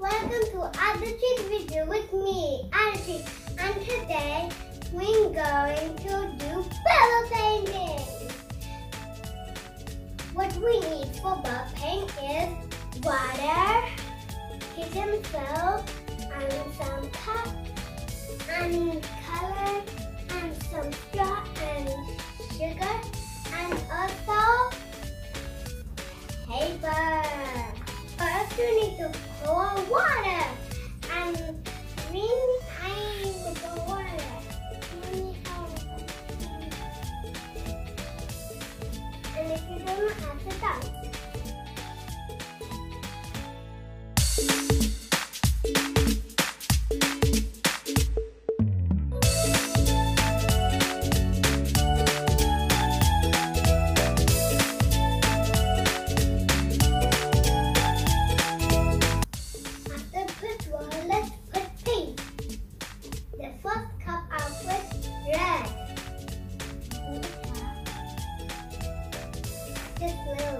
welcome to Additri video with me, Additri, and today we're going to do bubble painting. What we need for bubble paint is water, kitchen soap, and some cup, and color, and some straw, and sugar, and also paper. First, you need to pour water, and really tiny with the water. And if you don't have to dance. Just little.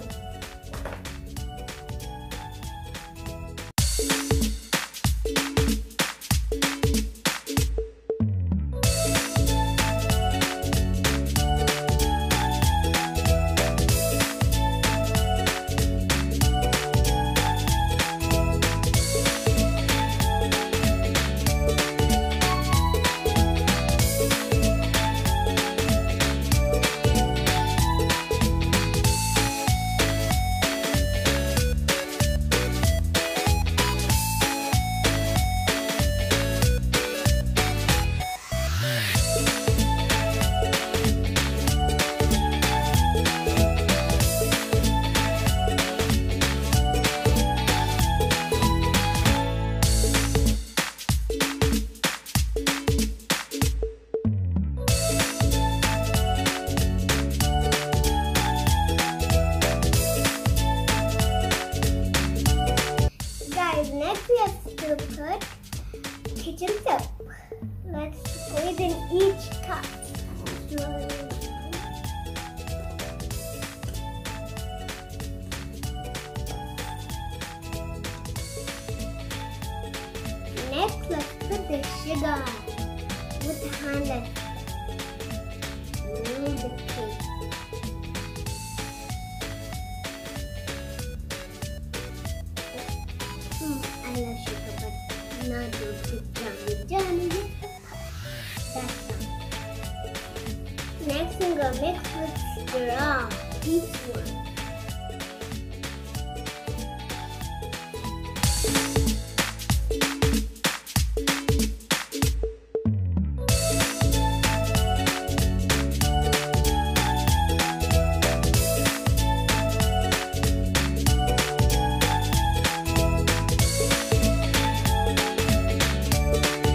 Next we have to put kitchen soap. Let's squeeze in each cup. Next, let's put the sugar with the hand. Let's move the cake. I love sugar, but not those jammy. That's all. Next, I'm gonna mix with straw. Each one.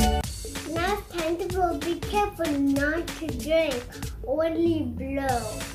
Be careful not to drink, only blow.